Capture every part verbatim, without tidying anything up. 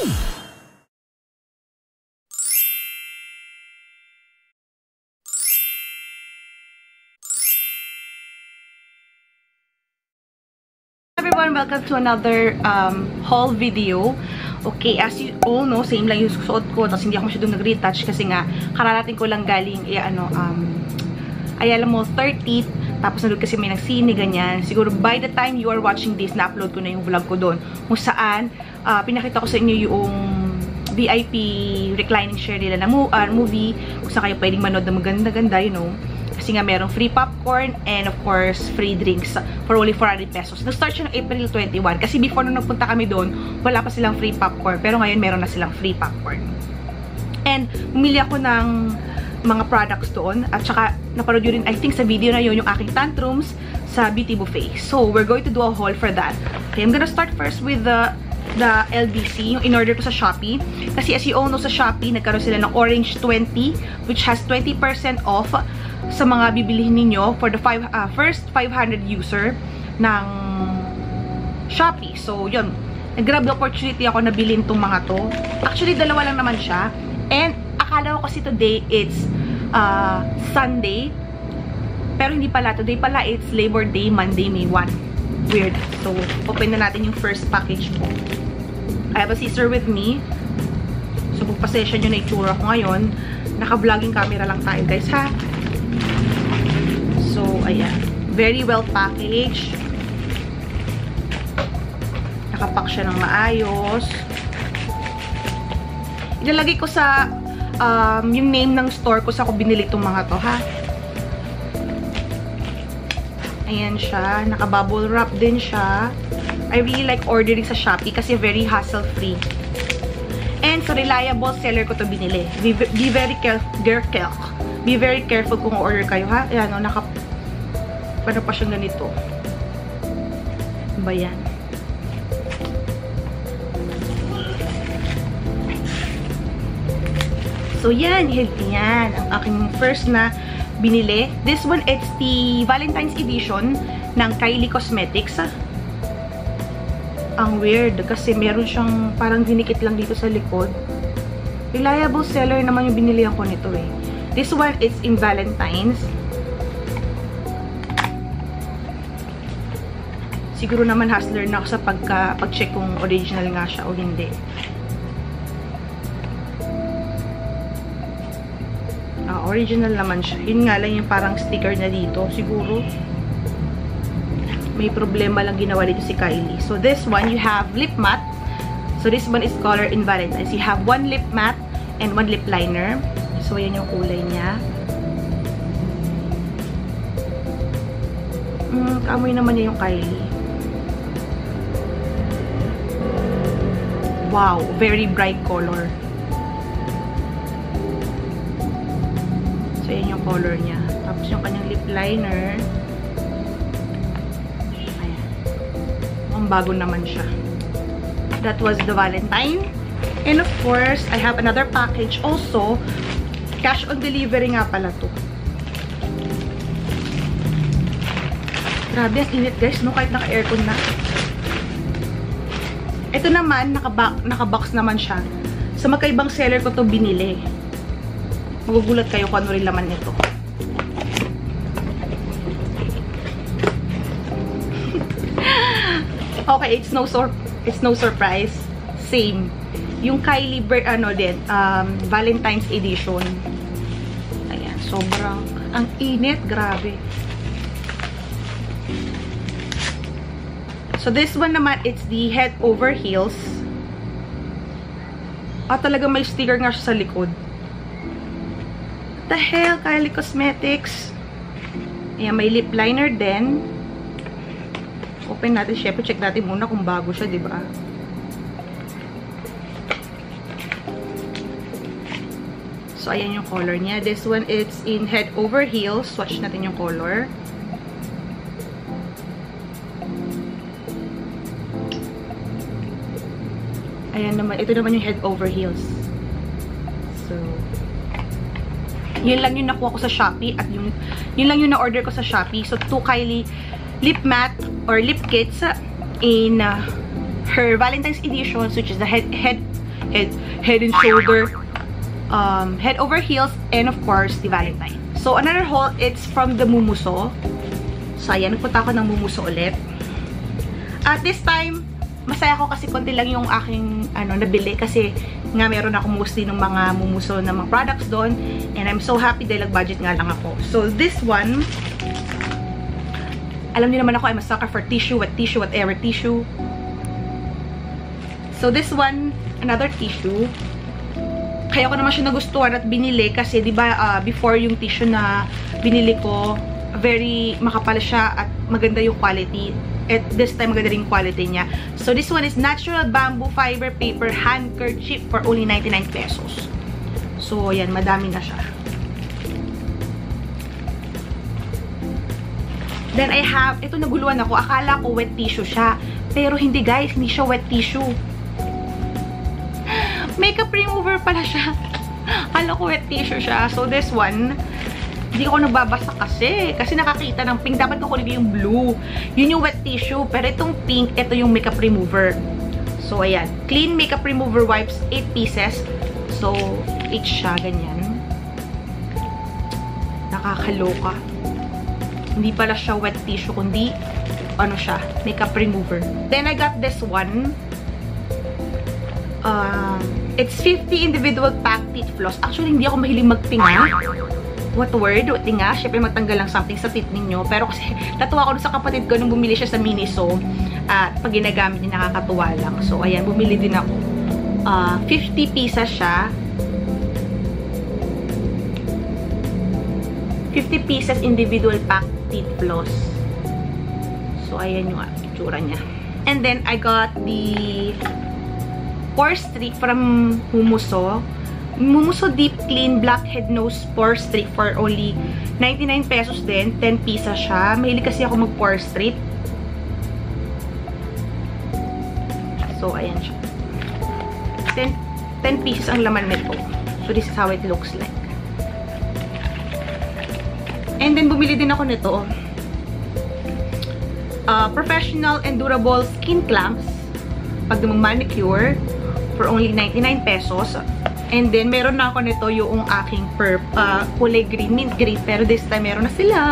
Everyone, welcome to another um, haul video. Okay, as you all know, same lang yung suot ko, tapos hindi ako masyadong nag-retouch kasi nga kararating ko lang galing eh, ano, um, Ayala Mall thirtieth, tapos nandun kasi may nagsine, ganyan. Siguro by the time you are watching this, na-upload ko na yung vlog ko doon, kung saan uh, pinakita ko sa inyo yung V I P reclining chair nila na uh, movie, kung saan kayo pwedeng manood na maganda-ganda, you know. Kasi nga merong free popcorn and of course free drinks for only four hundred pesos. Nag-start siya ng April twenty-first kasi before nung nagpunta kami doon, wala pa silang free popcorn. Pero ngayon meron na silang free popcorn. And bumili ako ng mga products doon. At saka naparod yun rin, I think sa video na yun, yung aking tantrums sa Beauty Buffet. So we're going to do a haul for that. Okay, I'm gonna start first with the the L B C, yung in-order ko sa Shopee. Kasi as you all know, sa Shopee, nagkaroon sila ng Orange twenty, which has twenty percent off sa mga bibilihin ninyo for the five, uh, first five hundred user ng Shopee. So, yun. Nag-grab the opportunity ako na bilhin tong mga to. Actually, dalawa lang naman siya. And, akala ko kasi today, it's uh, Sunday. Pero hindi pala. Today pala, it's Labor Day, Monday, May first. Weird. So, open na natin yung first package ko. I have a scissor with me. So, pagpasensya nyo na itura ko ngayon. Naka-vlogging camera lang tayo, guys, ha? So, ayan. Very well packaged. Nakapack siya ng maayos. Ilalagay ko sa um, yung name ng store ko sa ako binili itong mga to, ha? Ayan siya. Naka-bubble wrap din siya. I really like ordering sa Shopee kasi very hassle-free. And so, reliable seller ko to binili. Be, be very careful. Be very careful kung order kayo, ha? Ayan, o, naka... Paano pa siyang ganito? Ba yan? So, yan. Yan. Ang aking first na binili. This one, it's the Valentine's edition ng Kylie Cosmetics. Ang weird. Kasi meron siyang parang dinikit lang dito sa likod. Reliable seller naman yung binilihan ko nito eh. This one is in Valentine's. Siguro naman hustler na ako sa pagka, pag-check kung original nga siya o hindi. Ah, original naman siya. Yun nga lang yung parang sticker na dito. Siguro may problema lang ginawa dito si Kylie. So this one, you have lip matte. So this one is color in Valentine's. You have one lip matte and one lip liner. So ayan yung kulay niya. Mm, kaamoy naman niya yung Kylie. Wow, very bright color. So, yan yung color niya. Tapos yung kanyang lip liner. Ayan. Ang bago naman siya. That was the Valentine. And of course, I have another package also. Cash on delivery nga pala to. Grabe, ang init guys, no? Kahit naka-aircon na. Ito naman, naka-box naka naman siya. Sa magkaibang seller ko to binili. Magugulat kayo kung ano rin laman nito. Okay, it's no sur it's no surprise. Same. Yung Kylie ano din, um, Valentine's edition. Ayan, sobrang ang init, grabe. So, this one naman, it's the head over heels. Ah, talaga may sticker nga siya sa likod. What the hell, Kylie Cosmetics. Ayan, may lip liner din. Open natin, syempre, check natin muna kung bago siya, diba? So, ayan yung color niya. This one, it's in head over heels. Swatch natin yung color. Ayan naman, ito naman yung head over heels. So, yun lang yung nakuha ko sa Shopee at yung, yun lang yung na-order ko sa Shopee. So, two Kylie lip matte or lip kits in uh, her Valentine's edition, which is the head, head Head, head and shoulder, um, head over heels, and of course, the Valentine. So, another haul, it's from the Mumuso. So, ayan, nagpunta ako ng Mumuso ulit. At this time, masaya ako kasi konti lang yung aking, ano, nabili. Kasi, nga, meron ako mostly ng mga Mumuso na mga products doon. And I'm so happy dahil nag-budget nga lang ako. So, this one, alam niyo naman ako, I'm a sucker for tissue, wet tissue, whatever tissue. So, this one, another tissue. Kaya ko naman siya nagustuhan at binili kasi, di ba, uh, before yung tissue na binili ko, very makapal siya at maganda yung quality. At this time, maganda rin yung quality niya. So, this one is natural bamboo fiber paper handkerchief for only ninety-nine pesos. So, ayan, madami na siya. Then, I have, ito naguluhan ako. Akala ko wet tissue siya. Pero hindi, guys. Hindi siya wet tissue. Makeup remover pala siya. Akala ko wet tissue siya. So, this one, hindi ako nagbabasa kasi. Kasi nakakita ng pink. Dapat ko kunin yung blue. Yun yung wet tissue. Pero itong pink, ito yung makeup remover. So, ayan. Clean makeup remover wipes, eight pieces. So, eight siya. Ganyan. Nakakaloka. Hindi pala siya wet tissue, kundi ano siya, makeup remover. Then, I got this one. Um, it's fifty individual pack teeth floss. Actually, hindi ako mahilig magtinga. What word? Tinga. Siyempre, magtanggal lang something sa teeth ninyo. Pero kasi, natuwa ko sa kapatid ko nung bumili siya sa Miniso. At pag ginagamit niya, nakakatuwa lang. So, ayan, bumili din ako. Uh, fifty pieces siya. fifty pieces individual pack teeth floss. So, ayan yung itsura niya. And then, I got the pore streak from Mumuso. Mumuso Deep Clean Blackhead Nose Pore Streak for only ninety-nine pesos din. ten pieces siya. Mahilig kasi ako mag-pore streak. So, ayan siya. ten pieces ang laman nito. So, this is how it looks like. And then, bumili din ako nito. Uh, professional and durable skin clamps. Pag mag-manicure. For only ninety-nine pesos. And then, meron na ako nito yung aking perp, uh, kulay green, mint green. Pero this time, meron na sila.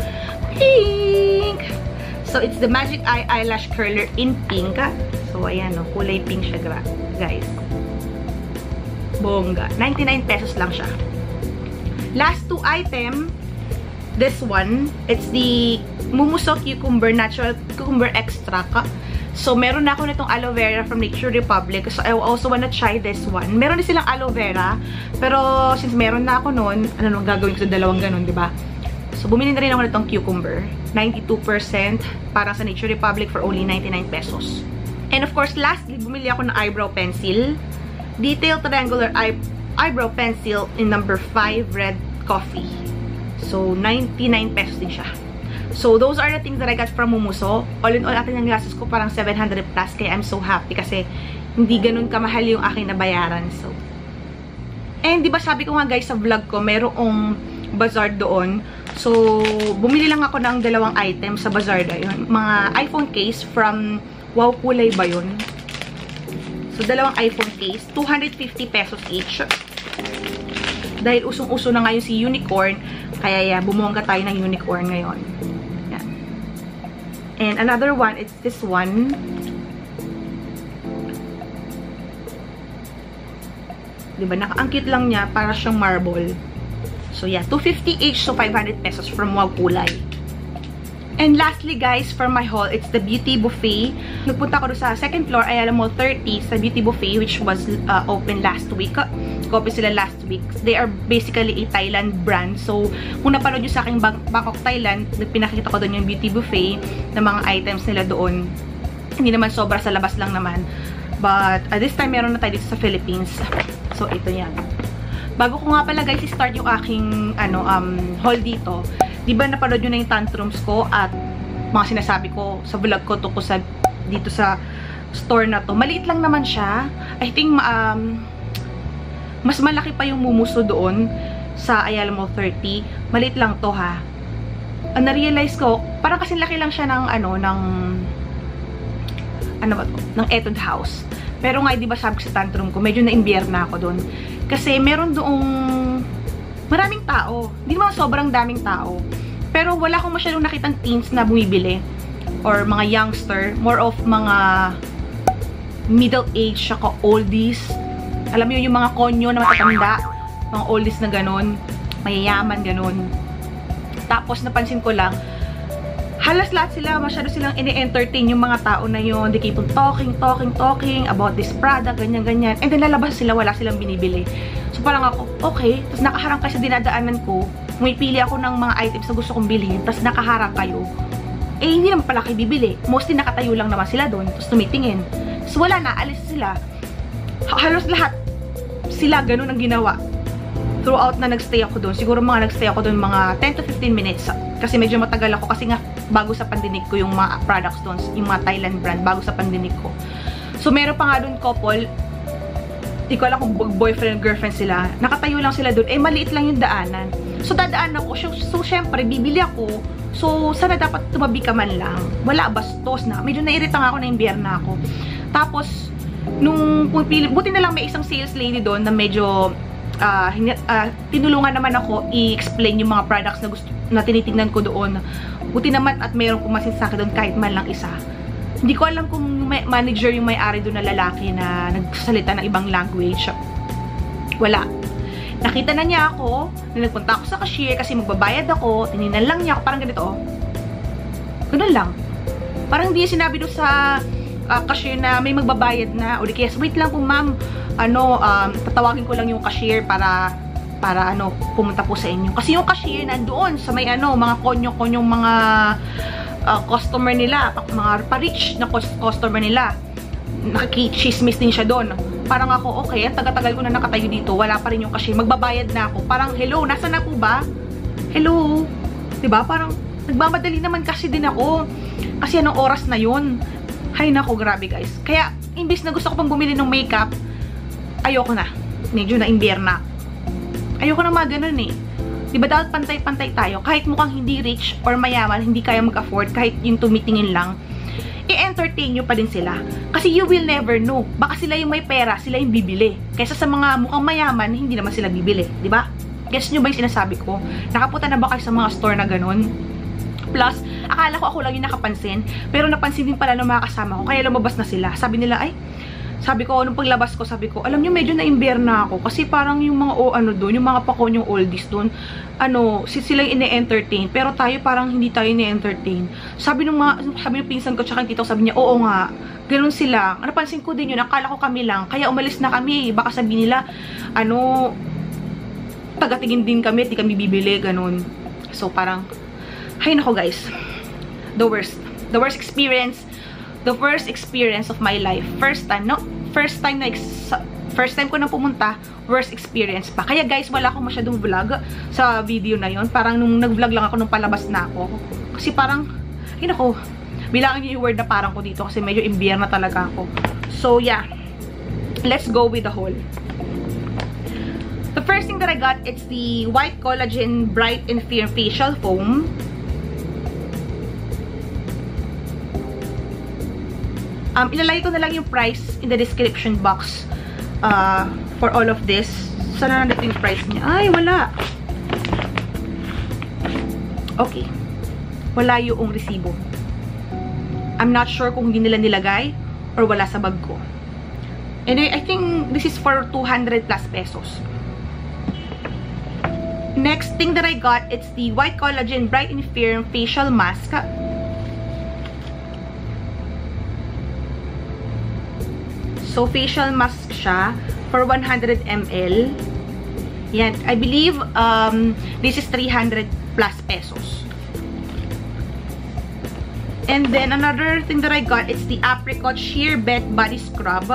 Pink! So, it's the Magic Eye Eyelash Curler in pink. So, ayan, no, kulay pink siya, guys. Bongga. ninety-nine pesos lang siya. Last two item, this one, it's the Mumuso Cucumber Natural Cucumber Extract. So, meron na ako nitong aloe vera from Nature Republic. So, I also wanna try this one. Meron din silang aloe vera. Pero, since meron na ako nun, ano nung gagawin ko sa dalawang ganun, diba? So, bumili na rin ako nitong cucumber. ninety-two percent para sa Nature Republic for only ninety-nine pesos. And of course, lastly, bumili ako ng eyebrow pencil. Detailed Triangular eye Eyebrow Pencil in number five Red Coffee. So, ninety-nine pesos din siya. So, those are the things that I got from Mumuso. All in all, atin yung gastos ko parang seven hundred plus. Kaya I'm so happy kasi hindi ganun kamahal yung aking nabayaran. So, and di ba sabi ko nga guys sa vlog ko, merong bazaar doon. So, bumili lang ako ng dalawang items sa bazaar na yun. Mga iPhone case from Wow Kulay ba yun? So, dalawang iPhone case. two hundred fifty pesos each. Dahil usong-uso na ngayon si unicorn. Kaya yeah, bumongga tayo ng unicorn ngayon. And another one, it's this one. Diba? Ang cute lang niya. Para siyang marble. So, yeah. two fifty each. So, five hundred pesos from Wow Kulay. And lastly, guys, for my haul, it's the Beauty Buffet. Nagpunta ko sa second floor, Ayala Mall thirty, sa Beauty Buffet, which was uh, open last week. Copy sila last week. They are basically a Thailand brand. So, kung napanood nyo sa aking Bangkok, Thailand, pinakita ko doon yung Beauty Buffet na mga items nila doon. Hindi naman sobra, sa labas lang naman. But, uh, this time, meron na tayo dito sa Philippines. So, ito yan. Bago ko nga pala, guys, i-start yung aking ano, um, haul dito. Diba napanood nyo na yung tantrums ko at mga sinasabi ko sa vlog ko tungkol sa dito sa store na to. Maliit lang naman siya. I think um, mas malaki pa yung Mumuso doon sa Ayala Mall thirty. Maliit lang to ha. Ang na-realize ko, parang kasing laki lang siya ng ano, ng ano ba to? Ng Etude House. Pero nga, di ba sabi ko sa tantrum ko, medyo na-imbiyer na ako doon. Kasi meron doong maraming tao. Hindi naman sobrang daming tao. Pero wala akong masyadong nakitang teens na bumibili. Or mga youngster. More of mga middle age, saka oldies. Alam mo yun, yung mga konyo na matatanda. Mga oldies na ganun. Mayayaman, ganun. Tapos napansin ko lang, halos lahat sila, masyado silang ini-entertain yung mga tao na yun. They keep on talking, talking, talking about this product, ganyan, ganyan. And then lalabas sila, wala silang binibili. So parang ako, okay. Tapos nakaharang kayo sa dinadaanan ko. Pumipili ako ng mga items na gusto kong bilhin. Tapos nakaharang kayo. Eh, hindi naman pala kayo bibili. Mostly nakatayo lang naman sila doon. Tapos tumitingin. So wala na, alis sila. Halos lahat sila ganun ang ginawa. Throughout na nagstay ako doon. Siguro mga nagstay ako doon mga ten to fifteen minutes. Kasi medyo matagal ako. Kasi nga, bago sa pandinig ko yung mga products doon. Yung mga Thailand brand. Bago sa pandinig ko. So, meron pa nga doon couple. Hindi ko alam kung boyfriend and girlfriend sila. Nakatayo lang sila doon. Eh, maliit lang yung daanan. So, dadaan ako. So, so syempre, bibili ako. So, sana dapat tumabi ka man lang. Wala, bastos na. Medyo nairita nga ako, na-imbiyer na ako. Tapos, nung pumipili, buti na lang may isang sales lady doon na medyo uh, uh, tinulungan naman ako i-explain yung mga products na gusto na tinitingnan ko doon. Buti naman at mayroong pumasin sa akin doon kahit man lang isa. Hindi ko alam kung may manager yung may-ari doon na lalaki na nagsasalita ng ibang language. Wala. Nakita na niya ako, na nagpunta ako sa cashier kasi magbabayad ako, tininan lang niya ako, parang ganito, oh. Ganun lang. Parang hindi sinabi doon sa uh, cashier na may magbabayad na, o di kaya, wait lang po ma'am, ano, um, tatawagin ko lang yung cashier para, para ano, pumunta po sa inyo. Kasi yung cashier nandoon sa may ano, mga konyo-konyong mga uh, customer nila, mga pa-rich na customer nila. Nakikichismis din siya doon. Parang ako, okay, ang taga-tagal ko na nakatayo dito, wala pa rin yung cashier, magbabayad na ako. Parang, hello, nasa na po ba? Hello? Diba? Parang, nagmamadali naman kasi din ako. Kasi anong oras na yun? Hay nako, grabe guys. Kaya, imbis na gusto ko pang bumili ng makeup, ayoko na. Medyo na-imbiyer na. Ayoko na mga ganun eh. Diba dapat pantay-pantay tayo? Kahit mukhang hindi rich or mayaman, hindi kaya mag-afford, kahit yung tumitingin lang, i-entertain nyo pa din sila. Kasi you will never know. Baka sila yung may pera, sila yung bibili. Kaysa sa mga mukhang mayaman, hindi naman sila bibili. Diba? Guess nyo ba yung sinasabi ko? Nakapunta na ba kayo sa mga store na ganun? Plus, akala ko ako lang yung nakapansin. Pero napansin din pala ng mga kasama ko. Kaya lumabas na sila. Sabi nila, ay, sabi ko, nung paglabas ko, sabi ko, alam nyo, medyo na-imbiyer na ako. Kasi parang yung mga, o ano doon, yung mga pakon, yung oldies doon, ano, sila yung ine-entertain. Pero tayo parang hindi tayo ine-entertain. Sabi nung mga, sabi ng pinsan ko, tsaka yung tito, sabi niya, oo nga, ganun sila. Napansin ko din yun, akala ko kami lang. Kaya umalis na kami. Baka sabi nila, ano, tagatingin din kami, di kami bibili, ganun. So parang, hay nako guys, the worst. The worst experience, the worst experience of my life. First time, no? First time na, first time ko na pumunta, worst experience pa. Kaya guys, wala akong masyadong vlog sa video na yon. Parang nung nag-vlog lang ako nung palabas na ako. Kasi parang, ay nako, bilangin niyo yung word na parang ko dito kasi medyo imbiyer na talaga ako. So yeah, let's go with the haul. The first thing that I got, it's the White Collagen Bright and Firm Facial Foam. Um, ilalagay ko na lang yung price in the description box uh, for all of this. Sana nandito yung price niya. Ay, wala. Okay. Wala yung resibo. I'm not sure kung hindi nila nilagay or wala sa bag ko. Anyway, I think this is for two hundred plus pesos. Next thing that I got, it's the White Collagen Bright and Firm Facial Mask. So, facial mask siya for one hundred milliliters. Yan. I believe um, this is three hundred plus pesos. And then, another thing that I got, it's the Apricot Sheer Bet Body Scrub.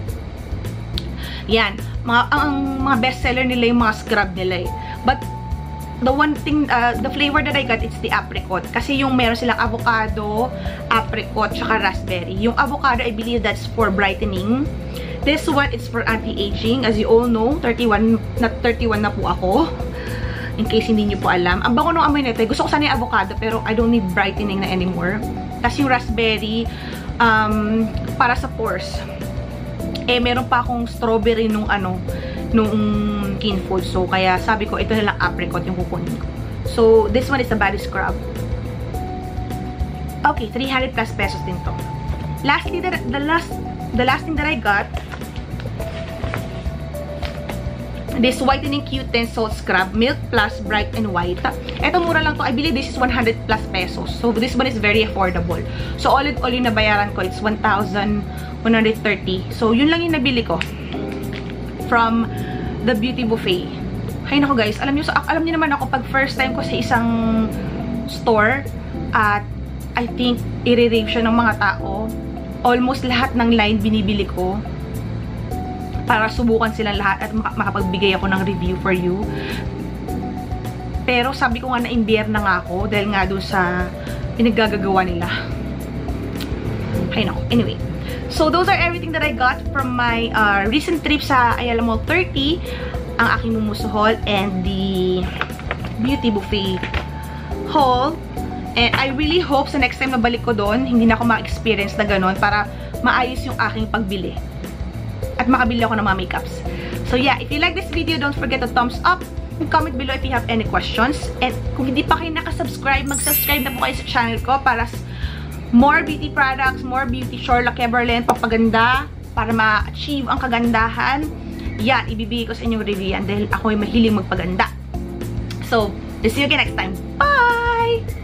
Yan. Mga, ang mga bestseller nila yung mga scrub nila eh. But, the one thing, uh, the flavor that I got, it's the apricot. Kasi yung meron silang avocado, apricot, tsaka raspberry. Yung avocado, I believe that's for brightening. This one, it's for anti-aging. As you all know, thirty-one, not thirty-one na po ako. In case hindi nyo po alam. Ang bango nung amoy nito, gusto ko sana yung avocado, pero I don't need brightening na anymore. Tapos yung raspberry, um, para sa pores. Eh, meron pa akong strawberry nung ano, nung Skinfood. So, kaya sabi ko, ito na lang apricot yung kukunin ko. So, this one is the body scrub. Okay, three hundred plus pesos din to. Lastly, the, the last the last thing that I got, this whitening Q ten salt scrub, Milk Plus Bright and White. Ito mura lang to. I believe this is one hundred plus pesos. So, this one is very affordable. So, all in all yung nabayaran ko, it's one thousand one hundred thirty. So, yun lang yung nabili ko from the Beauty Buffet. Hay nako guys, alam niyo, so, alam niyo naman ako, pag first time ko sa isang store, at I think, i-rave siya ng mga tao. Almost lahat ng line binibili ko para subukan silang lahat at makapagbigay ako ng review for you. Pero sabi ko nga na imbiyer na nga ako dahil nga doon sa pinaggagawa nila. Ay nako. Anyway. So, those are everything that I got from my uh, recent trip sa Ayala Mall thirty, ang aking Mumuso haul, and the Beauty Buffet haul. And I really hope sa next time na balik ko doon, hindi na ako ma-experience na gano'n para maayos yung aking pagbili. At makabili ako ng mga makeups. So yeah, if you like this video, don't forget to thumbs up and comment below if you have any questions. And kung hindi pa kayo nakasubscribe, mag-subscribe na po kayo sa channel ko para more beauty products, more beauty Charlotte Eberlen, papaganda, para ma-achieve ang kagandahan. Yan, ibibigay ko sa inyong review yan dahil ako ay mahiling magpaganda. So, see you again next time. Bye!